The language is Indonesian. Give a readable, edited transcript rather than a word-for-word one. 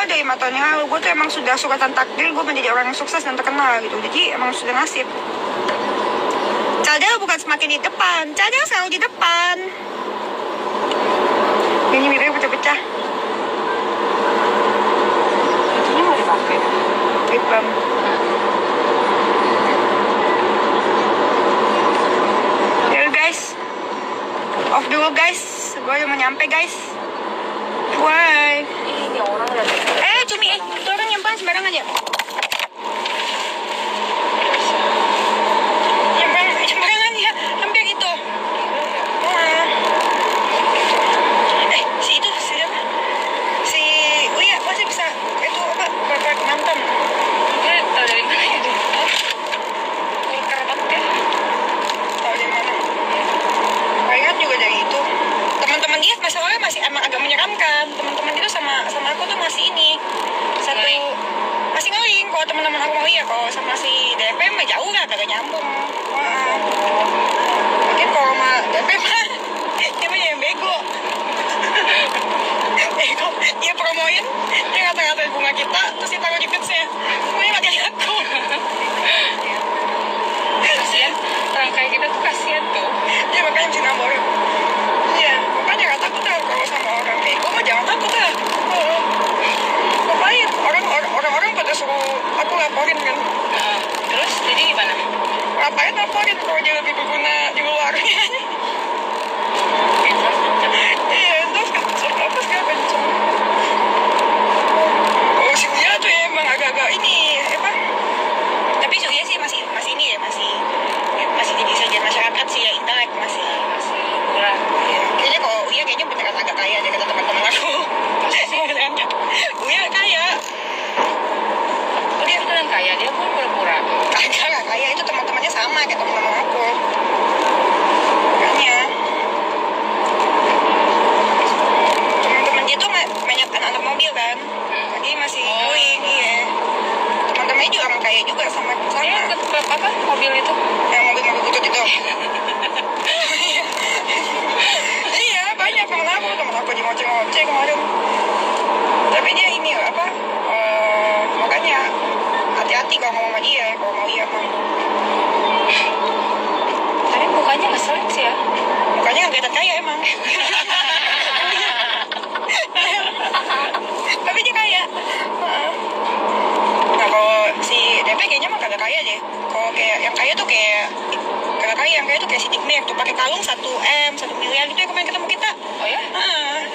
gue dari 5 tahun yang lalu, gue tuh emang sudah suratan takdir gue menjadi orang yang sukses dan terkenal gitu. Jadi emang sudah nasib. Cadel bukan semakin di depan, cadel selalu di depan. Ini miripnya pecah-pecah. Ini mau dipakai. Lip balm. Ya guys, off dulu guys. Gue udah mau nyampe guys. Bye. Ini orang udah. Cumi, itu orang nyimpan sembarang aja. Sembarangan ya, hampir gitu. Si itu siapa? Si Uya masih bisa itu apa? Berperak mantan. Dia tahu dari mana ya dia? Kerabat ya. Tahu dari mana? Palingan juga dari itu. Teman-teman dia masalahnya masih emang agak menyeramkan. Teman-teman itu sama aku tuh masih ini satu masih ngeling. Kalau teman-teman aku mau iya, kalau sama si DP mah jauh lah, kagak nyambung. Wah. Mungkin kalau sama DP mah dia mah yang bego. Bego. Dia promoin, dia ngata-ngatain bunga kita, terus dia taruh di feeds-nya. Semuanya matiin aku. Kasian, orang kayak kita tuh kasian tuh. Ya makanya Cina boleh. Iya, makanya gak takut lah kalau sama orang bego mah jangan takut lah. Ngapain? Orang-orang pada suruh aku laporin kan. Terus jadi gimana? Ngapain laporin kalau dia lebih berguna di luarnya? Iya, terus kenceng, apa segala kenceng. Oh, si Uya tuh emang agak-agak ini, apa? Tapi si Uya sih masih ini ya, masih jadi saja masyarakat sih ya, intelek masih kurang. ya. Kayaknya kalau Uya kayaknya beneran agak kaya deh kata teman-teman aku. Uya kaya. Dia beneran kaya, dia pun pura-pura. Agak kaya, itu teman-temannya sama kayak teman-teman aku. Makanya teman-teman dia tuh banyak anak-anak mobil kan. Jadi masih going, iya. Teman-temannya juga orang kaya juga sama. Dia ke klub apa mobil itu? Yang mobil-mobil butut itu. Iya, banyak temen aku di ngoceh-ngoceh kemarin. Tapi dia ini apa? Makanya hati-hati kalau ngomong sama dia, kalau mau iya mah. Tapi mukanya ngeselin sih ya. Mukanya nggak kelihatan kaya emang. Tapi dia kaya. Nah kalau si DP kayaknya mah kagak kaya deh. Kalau kayak yang kaya tuh kayak kagak kaya, yang kaya tuh kayak si Digner tuh pakai kalung 1 M, 1 miliar gitu ya kemarin ketemu kita. Oh ya?